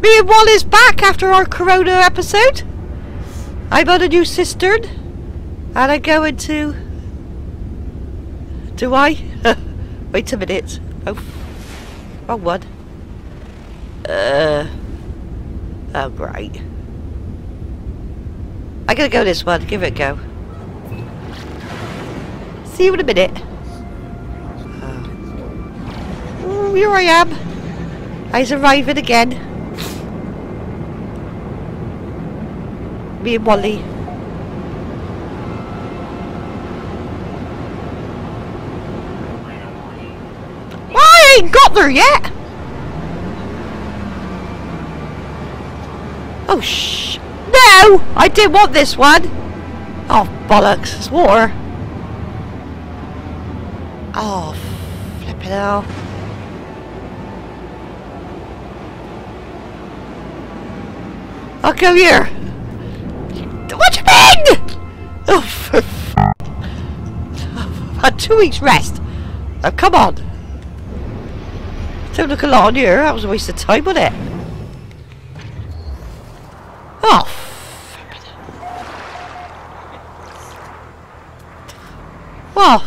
Me and Wall is back after our Corona episode. I'm on a new cistern. And I'm going to... Do I? Wait a minute. Oh, wrong one. Oh, great. I'm gonna go this one. Give it a go. See you in a minute. Oh, here I am. I's arriving again. Me and Wally. I ain't got there yet. Oh shh. No! I didn't want this one. Oh bollocks. It's water. Oh flippin' hell. I'll go here. What do you mean? Oh, for I've had 2 weeks rest. Now come on. Don't look a lot on here. That was a waste of time, wasn't it? Oh. Well,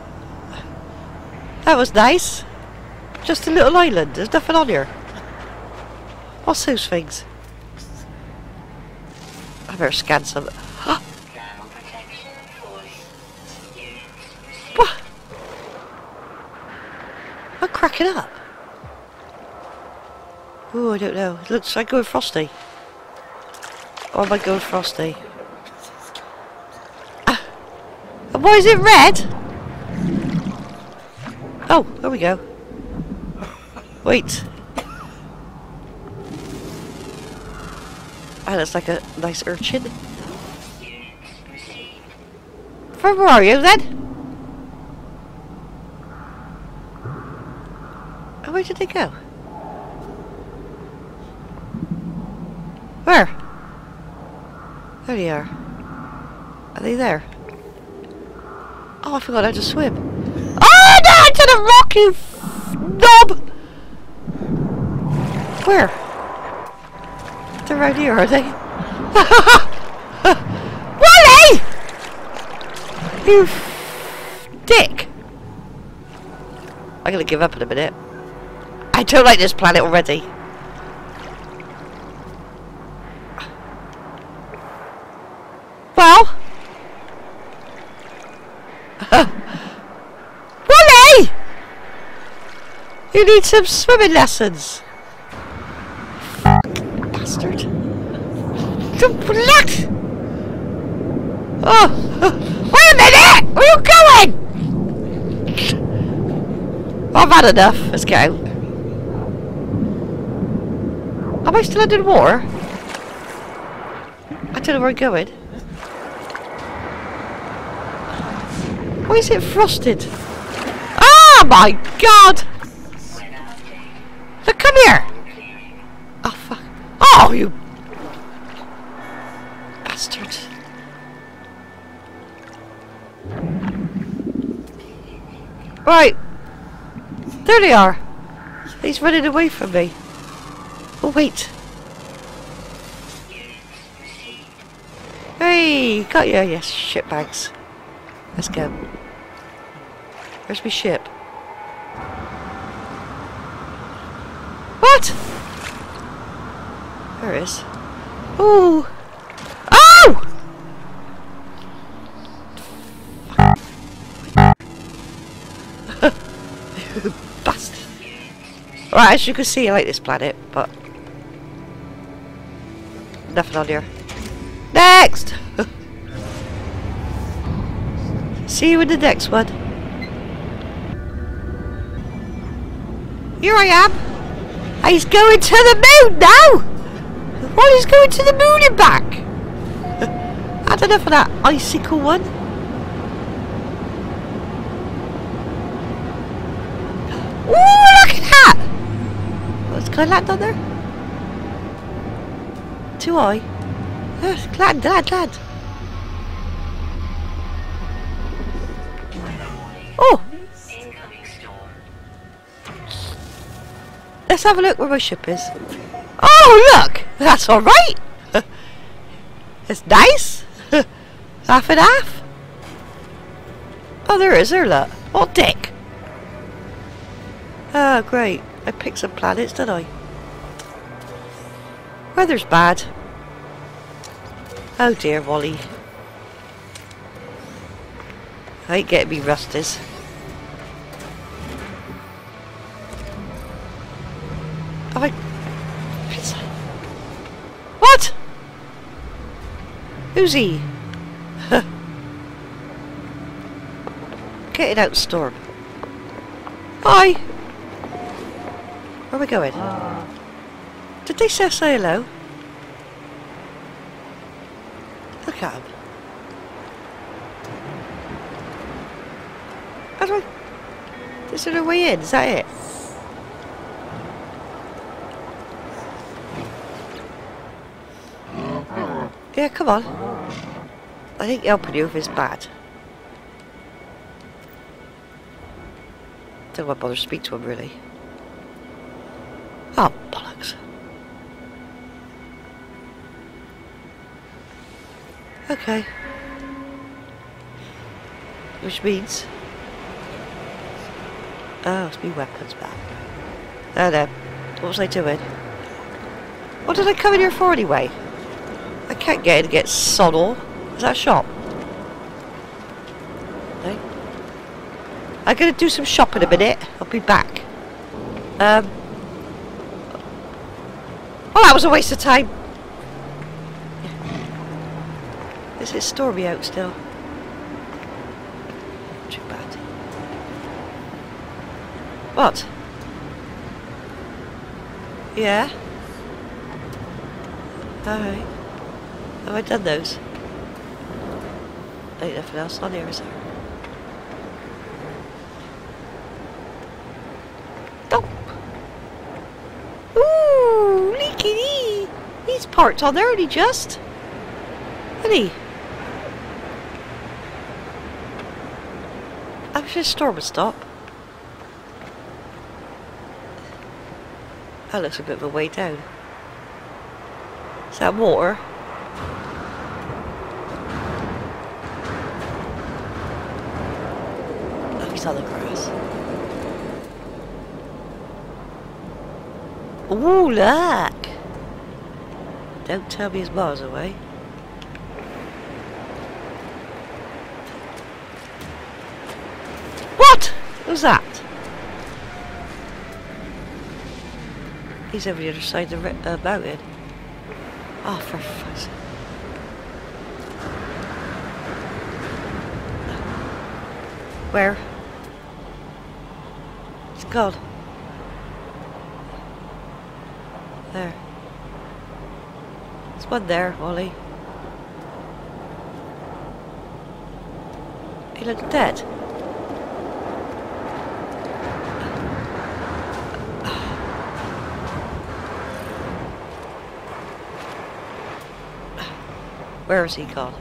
that was nice. Just a little island. There's nothing on here. What's those things? I better scan some. What? I'm cracking up. Oh, I don't know. It looks like going frosty. Or am I going frosty? And why is it red? Oh, there we go. Wait. Oh, that's like a nice urchin. Where are you then? Oh, where did they go? Where? There they are. Are they there? Oh, I forgot how to swim. Oh no! To the rock, you knob! Where? They're right here, are they? Wally! You dick! I'm gonna give up in a minute. I don't like this planet already. Well, Wally! You need some swimming lessons. Bastard. Relax! Oh, wait a minute! Where are you going? I've had enough. Let's go. Am I still under the water? I don't know where I'm going. Why is it frosted? Oh my god! Look, come here! Oh fuck. Oh, you bastard. Right. There they are. He's running away from me. Oh wait. Hey, got you, yes, shitbags. Let's go. Where's my ship? What? There it is. Ooh. Oh! Bastard. Right, as you can see, I like this planet, but nothing on here. Next! See you in the next one. Here I am. He's going to the moon now. What is going to the moon and back? I don't know for that icicle one. Ooh, look at that! What's can I land on there? Do I? Land. Oh! Let's have a look where my ship is. Oh, look! That's alright! It's nice! Half and half! Oh, there is, there, look. What dick! Oh, great. I picked some planets, didn't I? Weather's bad. Oh dear, Wally. I ain't getting me rusties. Have I... What? Who's he? Getting out storm. Hi! Where are we going? Did they say hello? Look at him. How do I... Is there a way in? Is that it? Yeah, come on. I think helping you is bad. Don't want to bother to speak to him, really. Oh, bollocks. Okay. Which means... Oh, it's me weapons back. Oh no. What was I doing? What did I come in here for anyway? I can't get in and get sod all. Is that a shop? No? I'm gonna do some shopping in a minute. I'll be back. Well, that was a waste of time. Is it stormy out still? Not too bad. What? Yeah? Alright. Have I done those? Ain't nothing else on here, is there? Nope. Ooh, leaky. He's parked on there, he just. Isn't he? I'm sure the storm would stop. That looks a bit of a way down. Is that water? Oh, he's on the grass. Ooh, look! Don't tell me he's miles away. What? What was that? He's over the other side of the mountain. Oh, for fuck's sake. Where? It's gone. There. There's one there, Wally. He looks dead. Where is he gone?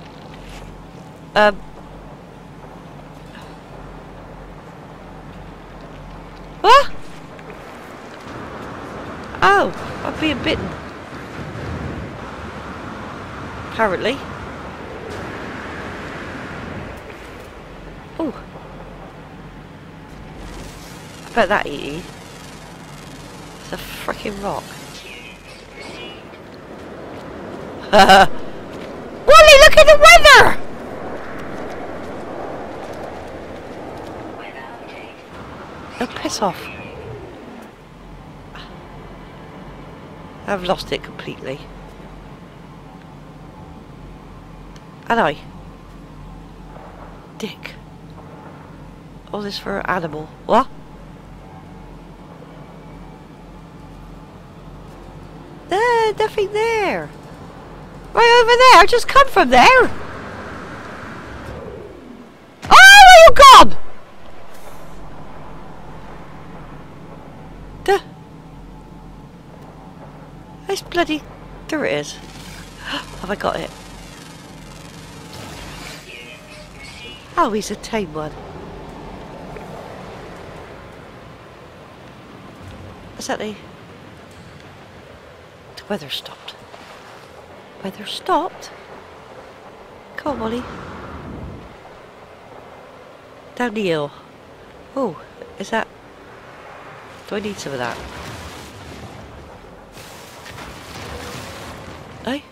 What? Oh, I'm being bitten. Apparently. Oh. I bet that EE. It's a freaking rock. Wally, look at the weather! Oh, piss off. I've lost it completely. And I. Dick. All this for an animal. What? There, nothing there. Right over there, I just come from there. Oh, where you gone? This bloody... There it is. Have I got it? Oh, he's a tame one. Is that the... The weather stopped. Weather stopped? Come on, Molly. Down the hill. Oh, is that... Do I need some of that? Eh?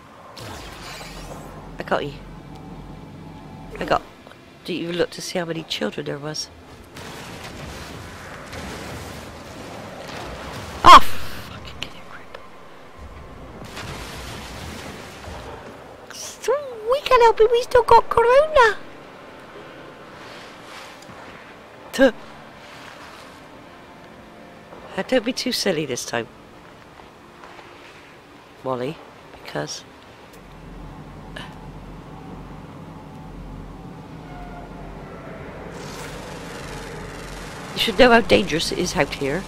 I got you. I got... Didn't even look to see how many children there was. Oh! Fucking get it, grip. So we can't help it, we still got corona! Tuh. Don't be too silly this time, Molly, because... You should know how dangerous it is out here.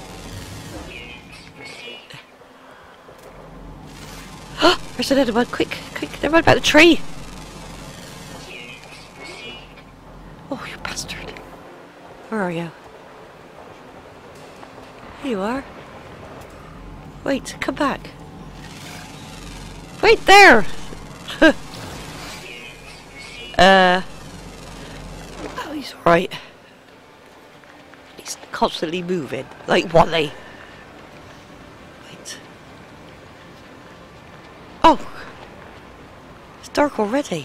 There's another one. Quick, quick, never mind about the tree. Oh, you bastard. Where are you? Here you are. Wait, come back. Wait there! Oh, he's alright. He's constantly moving, like Wally. Wait. Oh! It's dark already.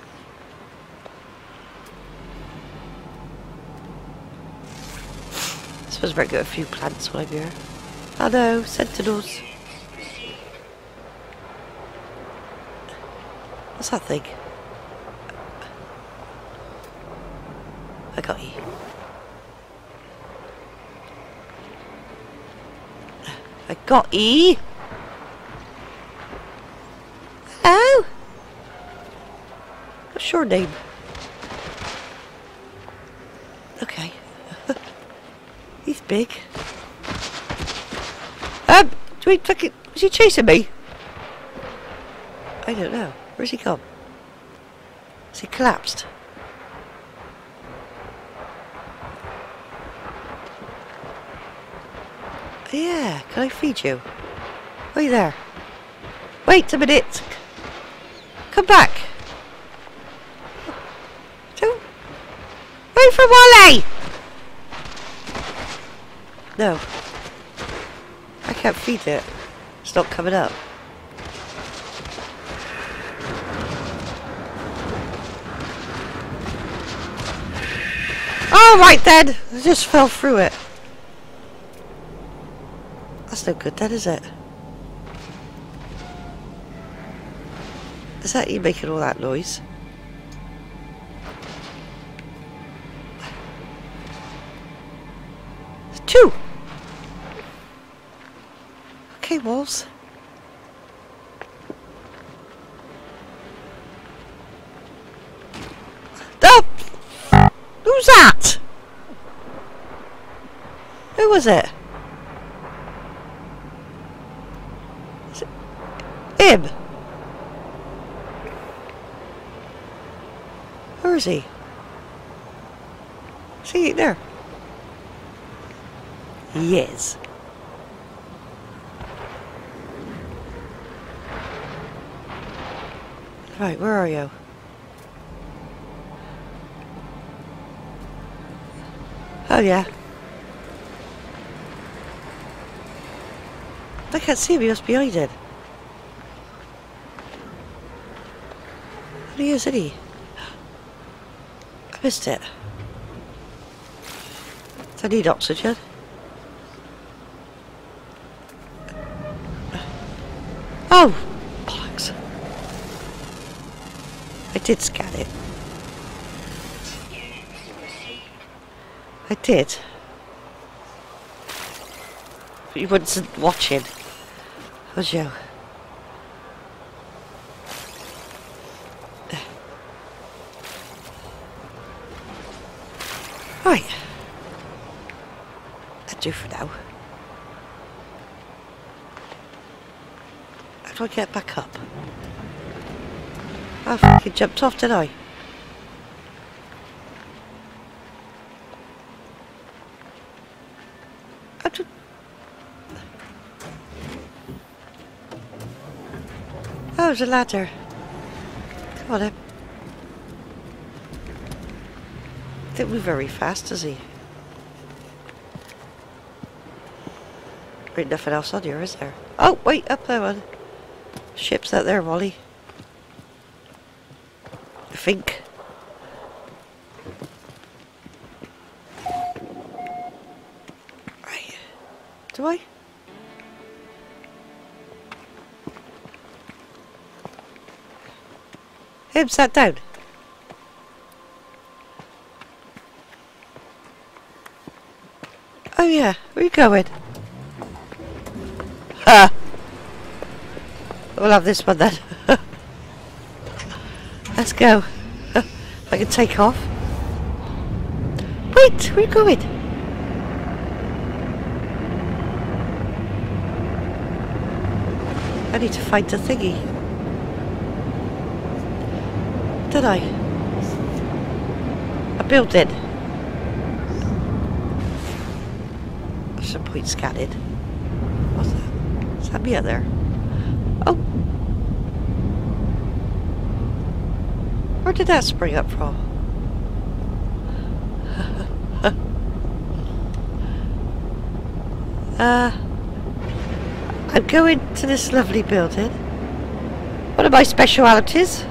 I suppose I better get a few plants while I'm here. Oh no, sentinels. What's that thing? I got you. I got you. Hello? What's your name? Okay. He's big. Do we fucking... Was he chasing me? I don't know. Where's he gone? Has he collapsed? Yeah, can I feed you? Wait there. Wait a minute. Come back. Don't... Wait for Wally! No. I can't feed it. It's not coming up. Oh, right then! I just fell through it. That's no good then, is it? Is that you making all that noise? There's two! Okay, wolves. Oh! Who's that? Who was it? Is it him? Where is he? Is he there? He is. Right, where are you? Oh yeah. I can't see him, he must be behind it. What he is, isn't he? I missed it. I need oxygen. Oh! Bollocks. I did scan it. I did. But you weren't watching, was you? Right. That'll do for now. How do I get back up? I fucking jumped off, didn't I? Oh, there's a ladder. Come on then. Didn't move very fast, does he? There ain't nothing else on here, is there? Oh, wait, up there one. Ship's out there, Wally. I think. Right. Do I? Him sat down. Oh yeah, where you going? Ha! We'll have this one then. Let's go. I can take off. Wait, where are you going? I need to find the thingy. Did I? A building. There's some point scanning. What's that? Is that me out there? Oh! Where did that spring up from? I'm going to this lovely building. One of my specialities.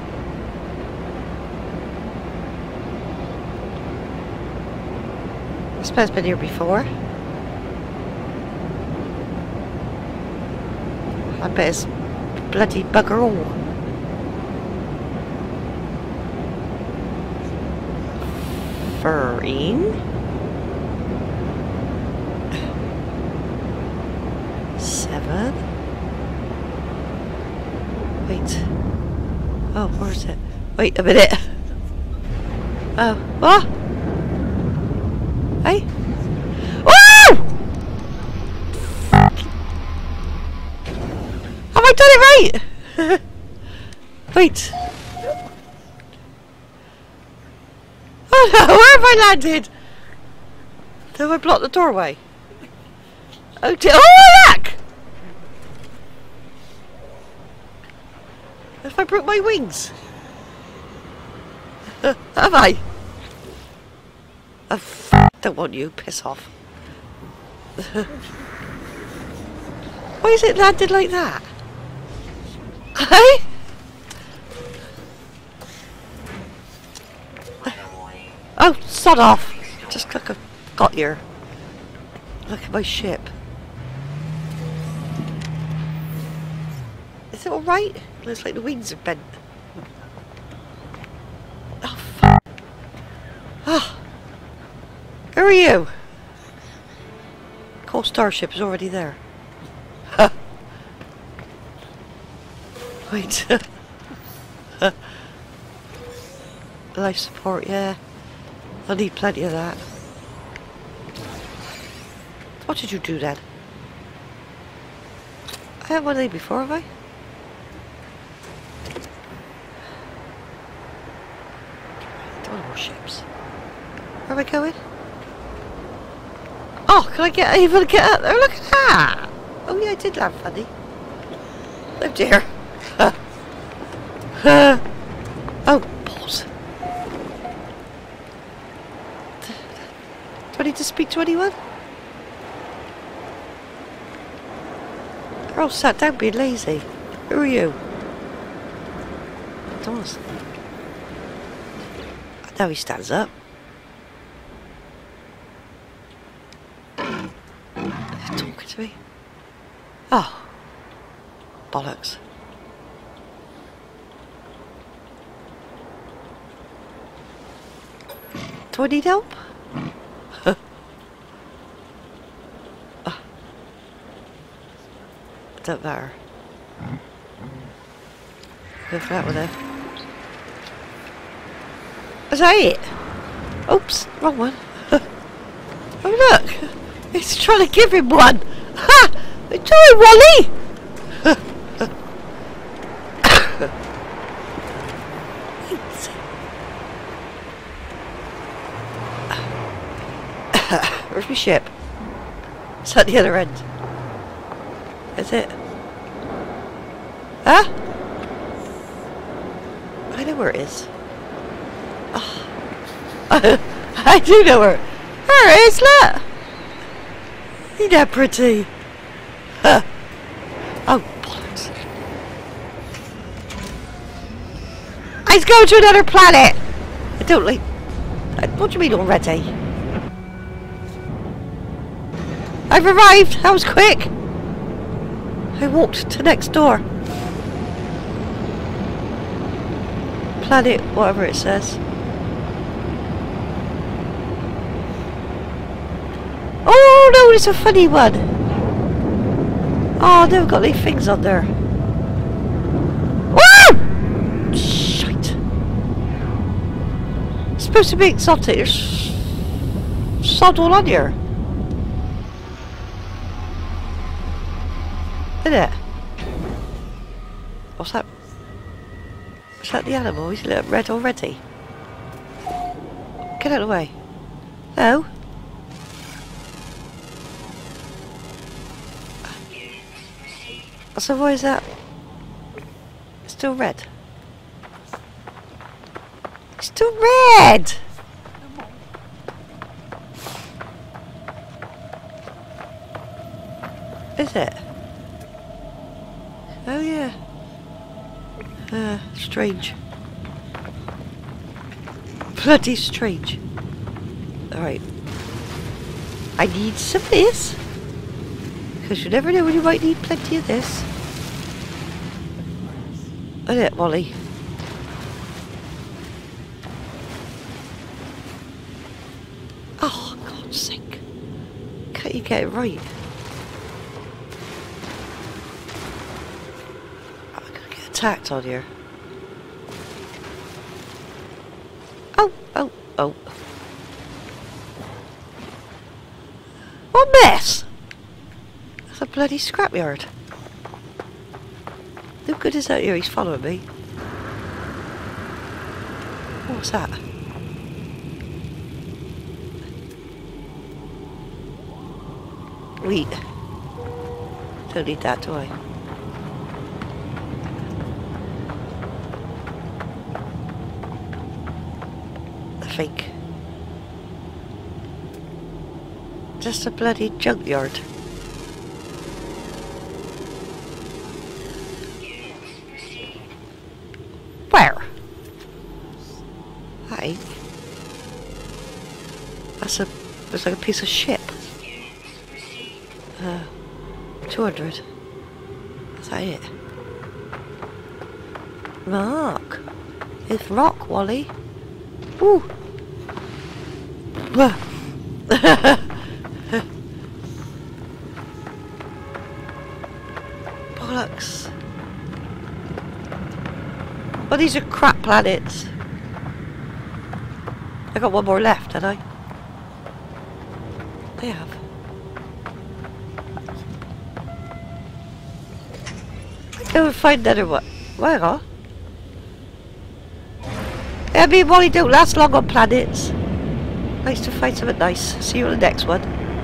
I suppose I've been here before. I bet it's bloody bugger all. Furine. 7. Wait. Oh, where's it? Wait a minute. Oh, what? Hey? Woo! Have I done it right? Wait. Oh no, where have I landed? Have I blocked the doorway? Oh dear. Oh look! Have I broke my wings? Have I? Oh, don't want you. Piss off. Why is it landed like that? Hey? Oh, sod off. Just like I've got here. Look at my ship. Is it alright? Looks like the wings are bent. Oh, fuck. Oh. Who are you? Cool starship is already there. Wait. Life support, yeah. I'll need plenty of that. What did you do then? I had one of these before, have I? Don't want more ships. Where am I going? Oh, can I get able to get out there? Look at that! Oh yeah, I did land funny. Oh dear. Oh, balls. Do I need to speak to anyone? They're all sat down being lazy. Who are you? Thomas. Now he stands up. They're talking to me. Oh. Bollocks. Do I need help? Don't matter. Go for that one there. Is that it? Oops, wrong one. Oh look! It's trying to give him one! Ha! Do it, Wally! Where's my ship? It's at the other end. Is it? Huh? where it is. Oh. I do know where. There it is, look! Ain't that pretty? Huh. Oh, bollocks. Let's go to another planet! I don't like... What do you mean already? I've arrived! That was quick! I walked to next door. Planet, whatever it says. Oh no, it's a funny one! Oh, they've got these things on there. Woo! Shite. It's supposed to be exotic. There's sod all on here. Isn't it? What's that? Is that the animal? He's lit up red already. Get out of the way. No. So why is that? It's still red. It's still red! Is it? Oh yeah. Strange. Bloody strange. Alright. I need some of this. Because you never know when you might need plenty of this. Isn't it, Molly? Oh, God's sake. Can't you get it right? I'm gonna get attacked on here. Oh, oh, oh. What a mess! That's a bloody scrapyard. How good is that here? He's following me. What's that? Wheat. Don't need that, do I? I think. Just a bloody junkyard. Where? That ain't. It's like a piece of ship. 200. Is that it? Rock. It's rock, Wally. Ooh. Bollocks. Well, these are crap planets. I got one more left, had I? I have. Go and find another one. Where are? I mean, Wally don't last long on planets. Nice to find something nice. See you on the next one.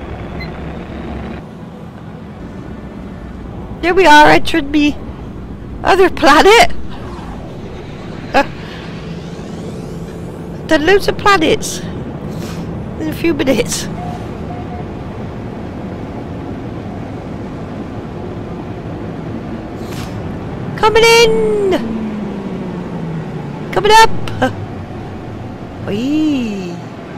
Here we are, entering the other planet. Done loads of planets in a few minutes. Coming in! Coming up! Whee!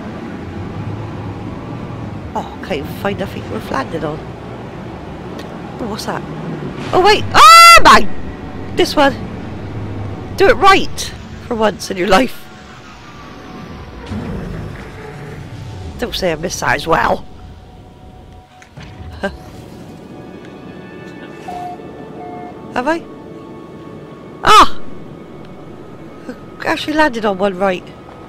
Oh, can't even find nothing we've landed on. Oh, what's that? Oh wait! Oh my! This one! Do it right! For once in your life. Don't say I missed that as well. Have I? Ah! I actually landed on one right.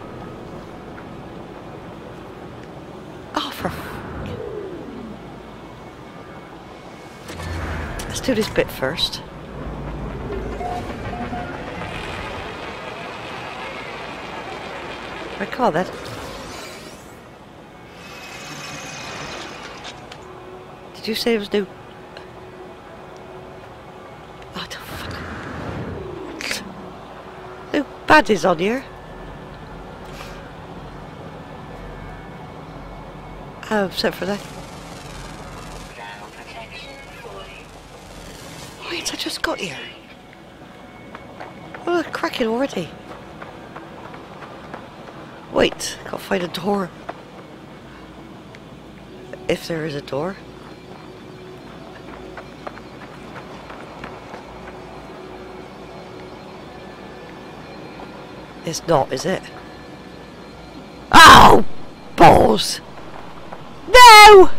Oh, for... Let's do this bit first. Right, come on then. Did you say it was new? Oh, the fuck. New baddies on here. Oh, except for that. Wait, I just got here. Oh, cracking already. Wait, gotta find a door. If there is a door. It's not, is it? Oh! Balls! No!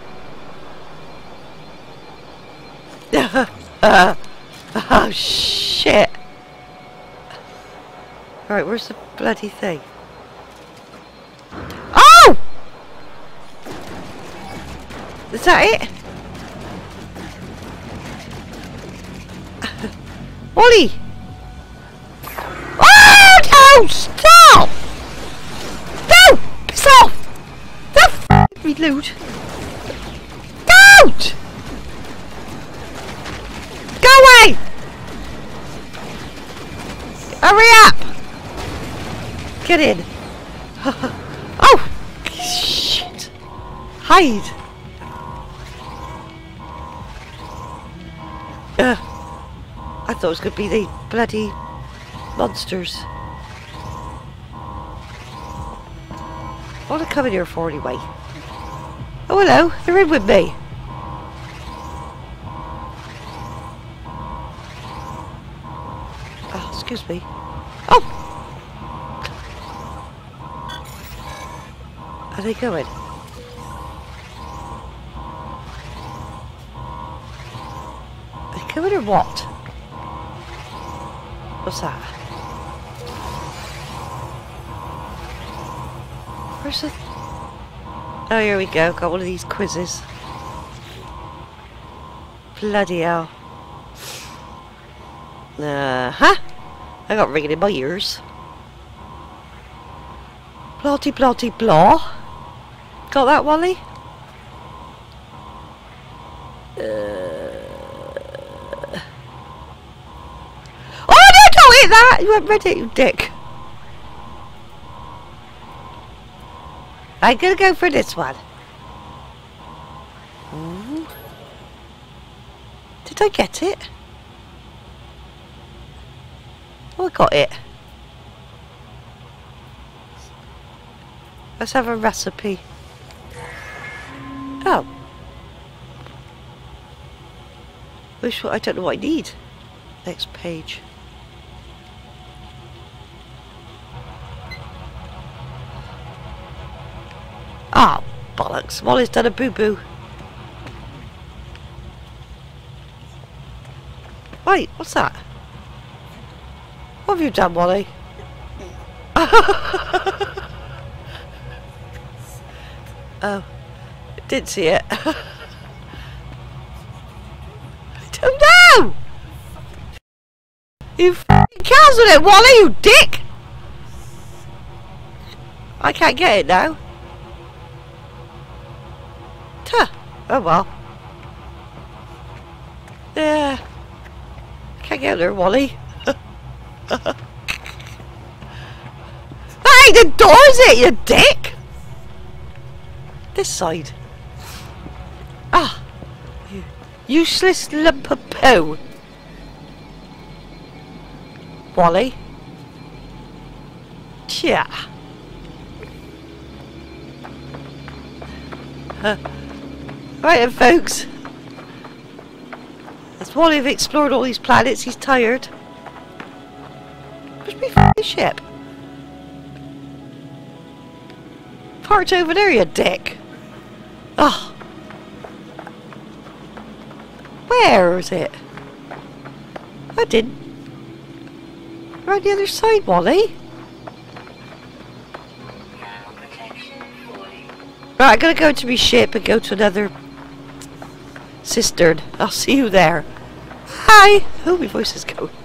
Oh, shit. Right, where's the bloody thing? Oh! Is that it? Wally! Oh, no! Stop! No! Piss off! The f*** reload. Don't! Go away! Hurry up! Get in. Oh! Shit! Hide! I thought it was going to be the bloody monsters. What are they coming here for anyway? Oh, hello. They're in with me. Oh, excuse me. Oh! Are they going? Are they going or what? What's that? Where's the... Oh, here we go. Got one of these quizzes. Bloody hell. Huh? I got ringing in my ears. Blotty blotty blah. Got that, Wally? Oh no, don't hit that! You haven't read it, you dick. I'm gonna go for this one. Ooh. Did I get it? Oh, I got it. Let's have a recipe. Oh. I don't know what I need. Next page. Ah, oh, bollocks. Wally's done a boo-boo. Wait, what's that? What have you done, Wally? Oh, didn't see it. I don't know! You f***ing cancelled it, Wally, you dick! I can't get it now. Tuh. Oh well. Yeah. Can't get there, Wally. Hey, the door's it, you dick! This side. Ah, you useless lump of poo. Wally. Tja. Right then, folks. As Wally have explored all these planets, he's tired. Where's my f***ing ship? Parked over there, you dick. Oh. Where is it? I didn't. Right the other side, Wally. Right, I'm gonna go to my ship and go to another cistern. I'll see you there. Hi! Oh, my voice is going.